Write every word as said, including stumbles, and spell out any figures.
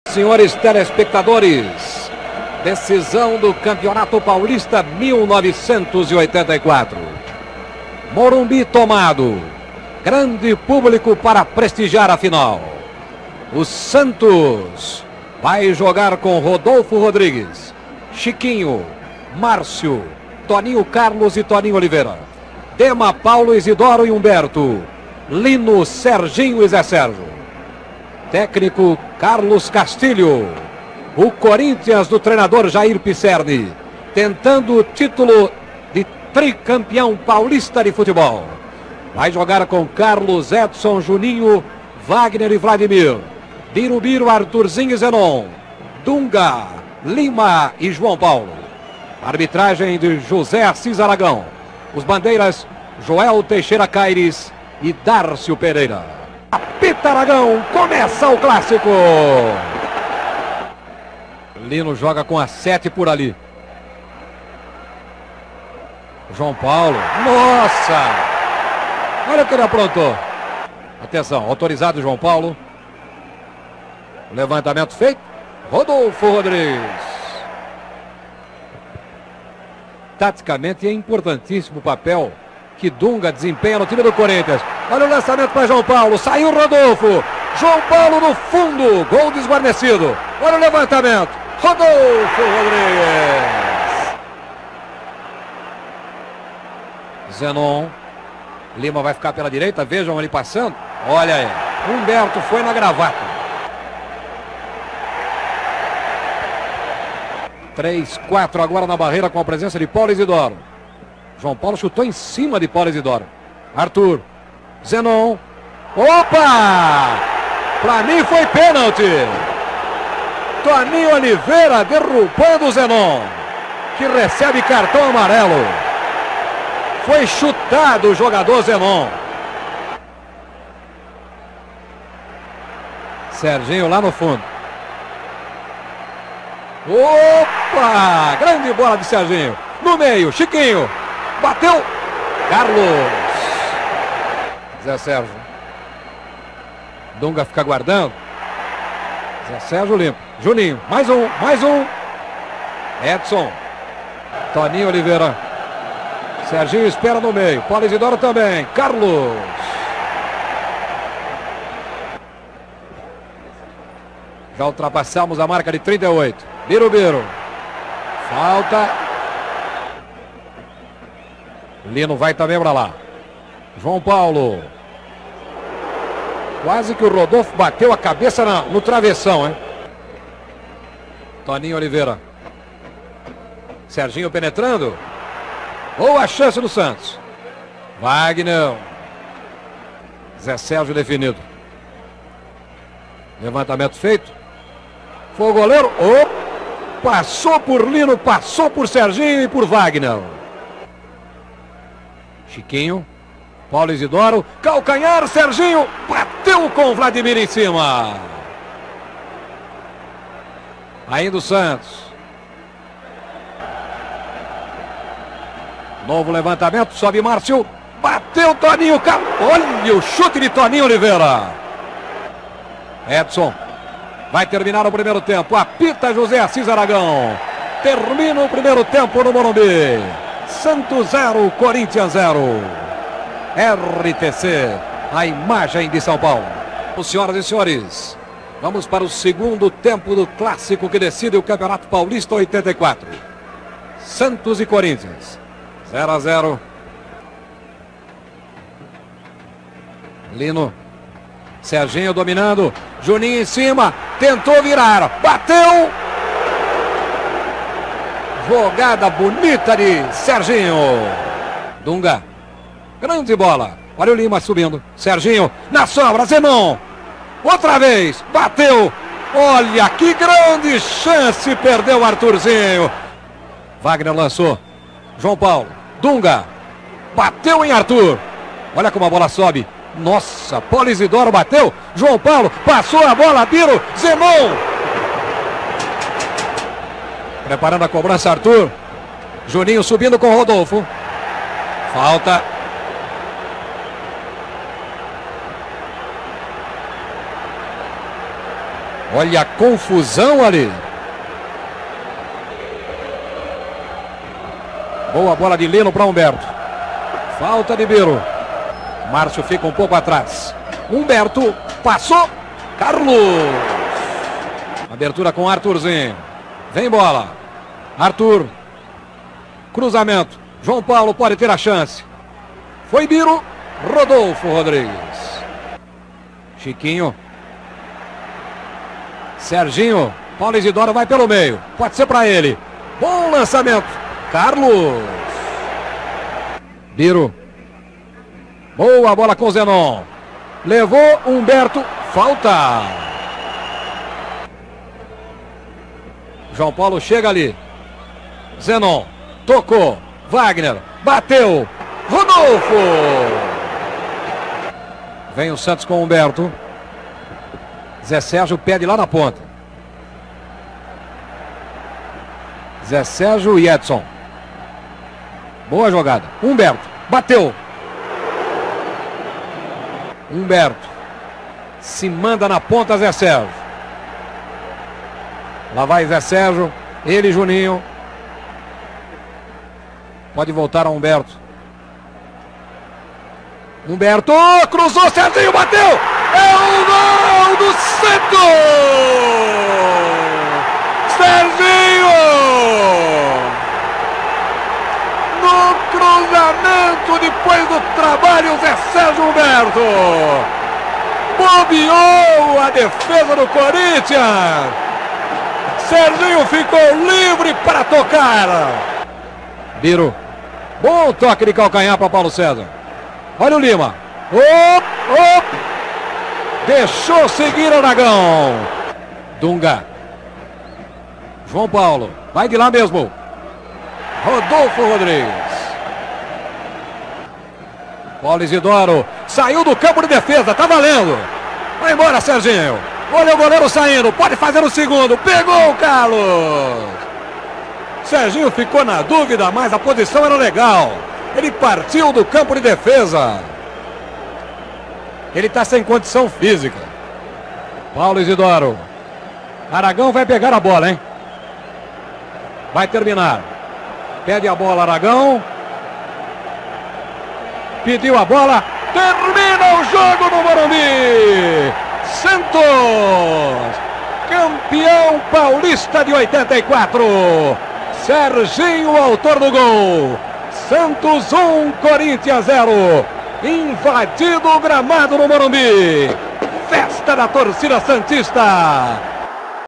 Senhores telespectadores, decisão do Campeonato Paulista mil novecentos e oitenta e quatro. Morumbi tomado, grande público para prestigiar a final. O Santos vai jogar com Rodolfo Rodrigues, Chiquinho, Márcio, Toninho Carlos e Toninho Oliveira, Dema, Paulo, Isidoro e Humberto, Lino, Serginho e Zé Sérgio. Técnico Carlos Castilho. O Corinthians do treinador Jair Pisserni, tentando o título de tricampeão paulista de futebol. Vai jogar com Carlos, Edson, Juninho, Wagner e Vladimir, Birubiru, Arthurzinho e Zenon, Dunga, Lima e João Paulo. Arbitragem de José Assis Aragão. Os bandeiras Joel Teixeira Caires e Dárcio Pereira. Apita Aragão, começa o clássico. Lino joga com a sete por ali. João Paulo, nossa! Olha o que ele aprontou. Atenção, autorizado João Paulo. O levantamento feito. Rodolfo Rodrigues. Taticamente é importantíssimo o papel que Dunga desempenha no time do Corinthians. Olha o lançamento para João Paulo. Saiu o Rodolfo. João Paulo no fundo. Gol desguarnecido. Olha o levantamento. Rodolfo Rodrigues. Zenon. Lima vai ficar pela direita. Vejam ele passando. Olha aí. Humberto foi na gravata. três, quatro agora na barreira com a presença de Paulo Isidoro. João Paulo chutou em cima de Paulo Isidoro. Arthur. Zenon. Opa! Pra mim foi pênalti. Toninho Oliveira derrubando o Zenon, que recebe cartão amarelo. Foi chutado o jogador Zenon. Serginho lá no fundo. Opa! Grande bola de Serginho. No meio, Chiquinho. Bateu. Carlos. Zé Sérgio. Dunga fica guardando. Zé Sérgio limpo. Juninho. Mais um. Mais um. Edson. Toninho Oliveira. Serginho espera no meio. Paulo Isidoro também. Carlos. Já ultrapassamos a marca de trinta e oito. Birubiru. Falta. Lino vai também para lá. João Paulo. Quase que o Rodolfo bateu a cabeça na, no travessão, hein? Toninho Oliveira. Serginho penetrando. Boa chance do Santos. Wagner. Zé Sérgio definido. Levantamento feito. Foi o goleiro. Oh, passou por Lino, passou por Serginho e por Wagner. Chiquinho. Paulo Isidoro. Calcanhar, Serginho. Bateu com Vladimir em cima. Ainda o Santos. Novo levantamento. Sobe Márcio. Bateu Toninho. Olha o chute de Toninho Oliveira. Edson. Vai terminar o primeiro tempo. Apita José Assis Aragão. Termina o primeiro tempo no Morumbi. Santos zero, Corinthians zero. R T C, a imagem de São Paulo. Senhoras e senhores, vamos para o segundo tempo do clássico que decide o Campeonato Paulista oitenta e quatro. Santos e Corinthians. zero a zero. Lino. Serginho dominando. Juninho em cima. Tentou virar. Bateu. Jogada bonita de Serginho. Dunga. Grande bola. Olha o Lima subindo. Serginho na sobra. Zenon. Outra vez. Bateu. Olha que grande chance. Perdeu o Arthurzinho. Wagner lançou. João Paulo. Dunga. Bateu em Arthur. Olha como a bola sobe. Nossa, Paulo Isidoro bateu. João Paulo passou a bola. Biro. Zenon. Preparando a cobrança Arthur. Juninho subindo com Rodolfo. Falta. Olha a confusão ali. Boa bola de Lino para Humberto. Falta de Biro. Márcio fica um pouco atrás. Humberto passou. Carlos. Abertura com Arthurzinho. Vem bola. Arthur. Cruzamento. João Paulo pode ter a chance. Foi Biro. Rodolfo Rodrigues. Chiquinho. Serginho. Paulo Isidoro vai pelo meio. Pode ser para ele. Bom lançamento. Carlos. Biro. Boa bola com Zenon. Levou Humberto. Falta. João Paulo chega ali. Zenon. Tocou. Wagner. Bateu. Rodolfo. Vem o Santos com Humberto. Zé Sérgio pede lá na ponta. Zé Sérgio e Edson. Boa jogada. Humberto. Bateu. Humberto. Se manda na ponta Zé Sérgio. Lá vai Zé Sérgio. Ele e Juninho. Pode voltar a Humberto. Humberto. Cruzou. Serginho bateu. É o gol do Santos. Serginho. No cruzamento, depois do trabalho, Zé Sérgio Humberto bobeou a defesa do Corinthians. Serginho ficou livre para tocar. Biro. Bom toque de calcanhar para Paulo César. Olha o Lima. Op, op. Deixou seguir Aragão. Dunga. João Paulo. Vai de lá mesmo. Rodolfo Rodrigues. Paulo Isidoro. Saiu do campo de defesa. Tá valendo. Vai embora, Serginho. Olha o goleiro saindo. Pode fazer o segundo. Pegou o Carlos. Serginho ficou na dúvida, mas a posição era legal. Ele partiu do campo de defesa. Ele está sem condição física. Paulo Isidoro. Aragão vai pegar a bola, hein? Vai terminar. Pede a bola, Aragão. Pediu a bola. Termina o jogo no Morumbi. Santos, campeão paulista de oitenta e quatro. Serginho, autor do gol. Santos um, Corinthians zero. Invadido o gramado no Morumbi. Festa da torcida santista.